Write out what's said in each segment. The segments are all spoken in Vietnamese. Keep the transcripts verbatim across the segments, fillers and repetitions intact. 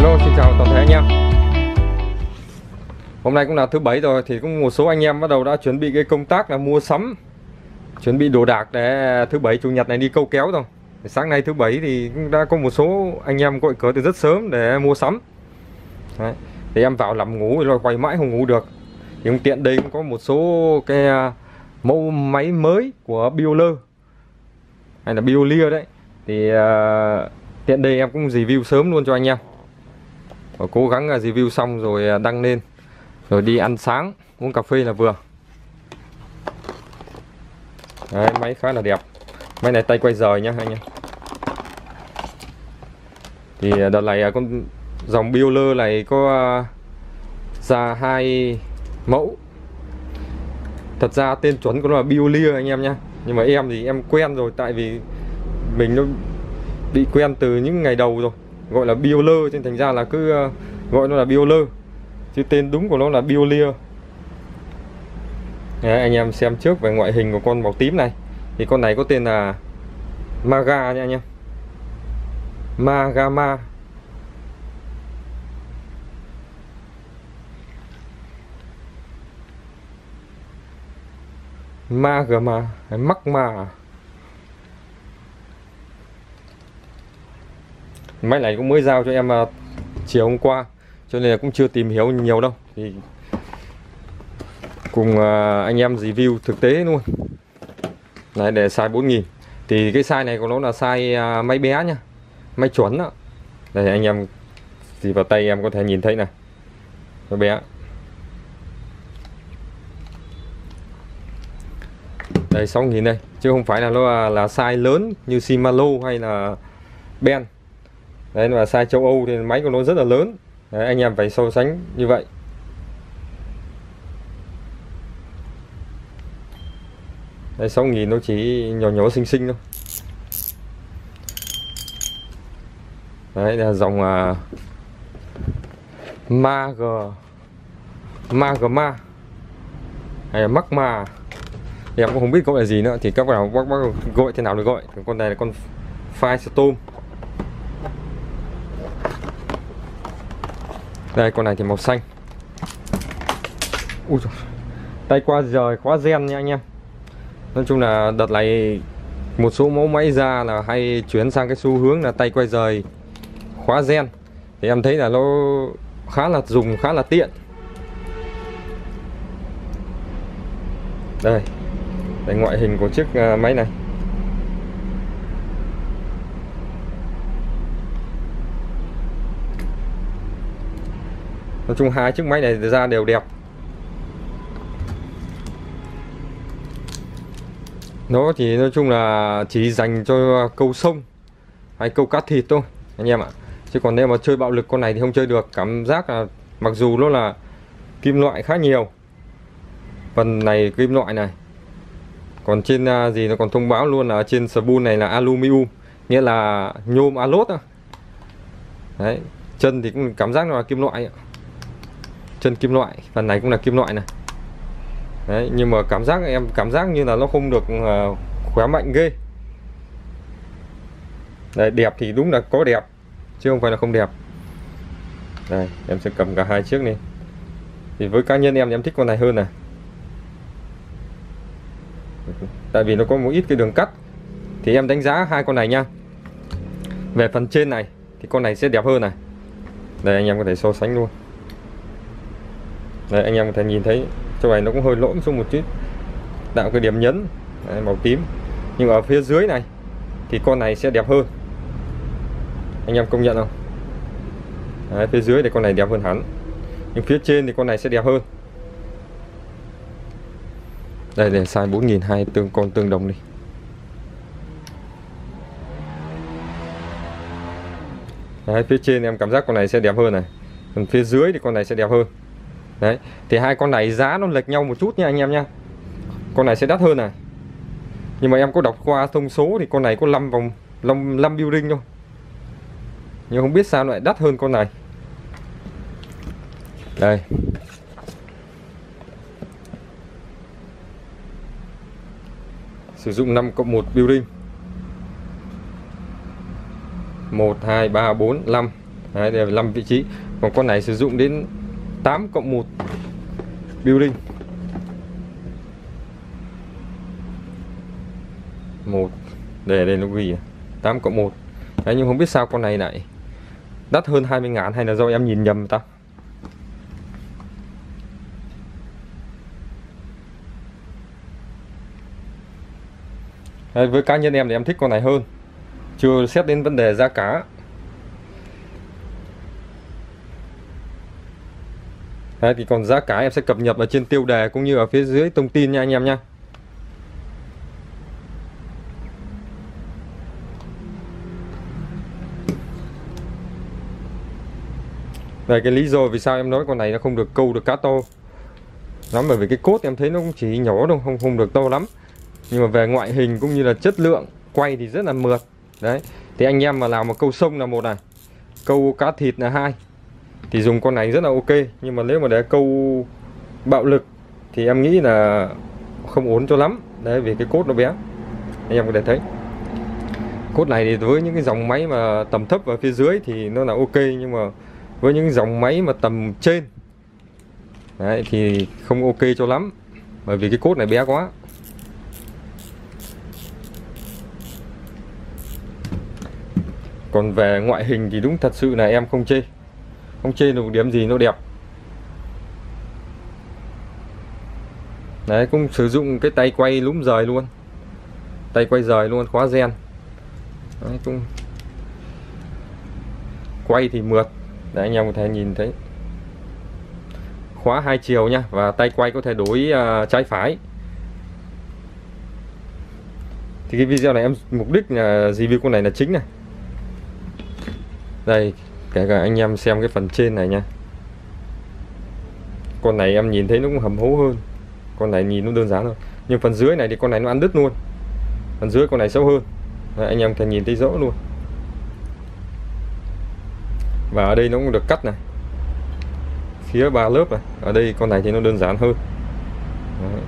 Hello, xin chào toàn thể anh em. Hôm nay cũng là thứ bảy rồi thì cũng một số anh em bắt đầu đã chuẩn bị cái công tác là mua sắm, chuẩn bị đồ đạc để thứ bảy chủ nhật này đi câu kéo rồi. Sáng nay thứ bảy thì cũng đã có một số anh em gọi cửa từ rất sớm để mua sắm. Đấy. Thì em vào nằm ngủ rồi quay mãi không ngủ được. Thì cũng tiện đây cũng có một số cái mẫu máy mới của Bioler hay là Biolia đấy. Thì uh, tiện đây em cũng review sớm luôn cho anh em. Và cố gắng review xong rồi đăng lên, rồi đi ăn sáng uống cà phê là vừa. Đấy, máy khá là đẹp. Máy này tay quay rời nhá anh em. Thì đợt này con dòng Bioler này có ra hai mẫu. Thật ra tên chuẩn của nó là Biolia anh em nhá. Nhưng mà em thì em quen rồi, tại vì mình nó bị quen từ những ngày đầu rồi, gọi là Bioler, nên thành ra là cứ uh, gọi nó là Bioler, chứ tên đúng của nó là Biolia. Đấy, anh em xem trước về ngoại hình của con màu tím này. Thì con này có tên là Maga nha anh em, Magama. Magama hay Magma. Máy này cũng mới giao cho em uh, chiều hôm qua, cho nên là cũng chưa tìm hiểu nhiều đâu. Thì cùng uh, anh em review thực tế luôn. Đấy, để size bốn nghìn. Thì cái size này của nó là size uh, máy bé nhá, máy chuẩn đó. Đây anh em gì vào tay em có thể nhìn thấy này, máy bé. Đây sáu nghìn đây, chứ không phải là nó là, là size lớn như Shimano hay là Ben. Đấy, mà size châu Âu thì máy của nó rất là lớn. Đấy, anh em phải so sánh như vậy. Đấy, sáu nghìn nó chỉ nhỏ nhỏ xinh xinh thôi. Đấy là dòng uh, Mag Magma hay là Magma, em cũng không biết gọi là gì nữa. Thì các bạn bác, bác gọi thế nào được gọi. Con này là con Firestorm. Đây, con này thì màu xanh. Ui trời, tay qua rời khóa gen nha anh em. Nói chung là đợt này một số mẫu máy ra là hay chuyển sang cái xu hướng là tay quay rời khóa gen. Thì em thấy là nó khá là dùng, khá là tiện. Đây, đây ngoại hình của chiếc máy này. Nói chung hai chiếc máy này ra đều đẹp. Nó thì nói chung là chỉ dành cho câu sông hay câu cá thịt thôi anh em ạ. Chứ còn nếu mà chơi bạo lực con này thì không chơi được. Cảm giác là mặc dù nó là kim loại khá nhiều, phần này kim loại này, còn trên uh, gì nó còn thông báo luôn là trên spool này là aluminum, nghĩa là nhôm alốt. Đấy, chân thì cũng cảm giác nó là kim loại, chân kim loại, phần này cũng là kim loại này. Đấy, nhưng mà cảm giác em cảm giác như là nó không được uh, khỏe mạnh ghê. Đấy, đẹp thì đúng là có đẹp, chứ không phải là không đẹp. Đây, em sẽ cầm cả hai chiếc này. Thì với cá nhân em thì em thích con này hơn này. Tại vì nó có một ít cái đường cắt. Thì em đánh giá hai con này nha. Về phần trên này thì con này sẽ đẹp hơn này. Đây anh em có thể so sánh luôn. Đây anh em có thể nhìn thấy chỗ này nó cũng hơi lõm xuống một chút, tạo cái điểm nhấn. Đấy, màu tím. Nhưng ở phía dưới này thì con này sẽ đẹp hơn. Anh em công nhận không? Đấy, phía dưới thì con này đẹp hơn hẳn. Nhưng phía trên thì con này sẽ đẹp hơn. Đây để size bốn nghìn, hai tương con tương đồng đi. Đấy, phía trên em cảm giác con này sẽ đẹp hơn này. Còn phía dưới thì con này sẽ đẹp hơn. Đấy, thì hai con này giá nó lệch nhau một chút nha anh em nha. Con này sẽ đắt hơn này. Nhưng mà em có đọc qua thông số thì con này có năm vòng năm building thôi. Nhưng không biết sao lại đắt hơn con này. Đây. Sử dụng năm cộng một building. một, hai, ba, bốn, năm. Đấy, đây là năm vị trí. Còn con này sử dụng đến tám cộng một building. Một để đây nó ghi tám cộng một. Đấy, nhưng không biết sao con này lại đắt hơn hai mươi ngàn, hay là do em nhìn nhầm ta. Đấy, với cá nhân em thì em thích con này hơn, chưa xét đến vấn đề giá cả. Đấy, thì còn giá cả em sẽ cập nhật ở trên tiêu đề cũng như ở phía dưới thông tin nha anh em nha. Đây, cái lý do vì sao em nói con này nó không được câu được cá to lắm, bởi vì cái cốt em thấy nó cũng chỉ nhỏ đâu, không không được to lắm. Nhưng mà về ngoại hình cũng như là chất lượng quay thì rất là mượt. Đấy, thì anh em mà làm một câu sông là một này, câu cá thịt là hai, thì dùng con này rất là ok. Nhưng mà nếu mà để câu bạo lực thì em nghĩ là không ổn cho lắm. Đấy, vì cái cốt nó bé, anh em có thể thấy cốt này thì với những cái dòng máy mà tầm thấp và phía dưới thì nó là ok, nhưng mà với những dòng máy mà tầm trên đấy, thì không ok cho lắm, bởi vì cái cốt này bé quá. Còn về ngoại hình thì đúng thật sự là em không chê, không chê được điểm gì, nó đẹp. Đấy, cũng sử dụng cái tay quay lúm rời luôn, tay quay rời luôn, khóa gen. Đấy, cũng quay thì mượt. Đấy, anh em có thể nhìn thấy khóa hai chiều nha, và tay quay có thể đổi uh, trái phải. Thì cái video này em mục đích là review con này là chính này. Đây, kể cả anh em xem cái phần trên này nha, con này em nhìn thấy nó cũng hầm hố hơn, con này nhìn nó đơn giản thôi. Nhưng phần dưới này thì con này nó ăn đứt luôn, phần dưới con này xấu hơn. Đấy, anh em có thể nhìn thấy rõ luôn. Và ở đây nó cũng được cắt này, phía ba lớp này. Ở đây con này thì nó đơn giản hơn. Đấy.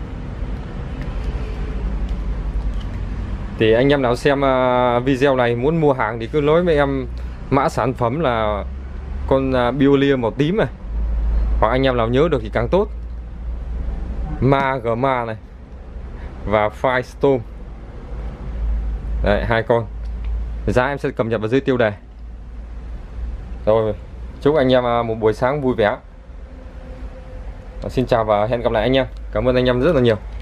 Thì anh em nào xem video này muốn mua hàng thì cứ nói với em mã sản phẩm là con Biolia màu tím này, hoặc anh em nào nhớ được thì càng tốt, Ma Gma này và Firestorm. Đấy, hai con. Giá em sẽ cập nhật vào dưới tiêu đề. Rồi, chúc anh em một buổi sáng vui vẻ. Xin chào và hẹn gặp lại anh em. Cảm ơn anh em rất là nhiều.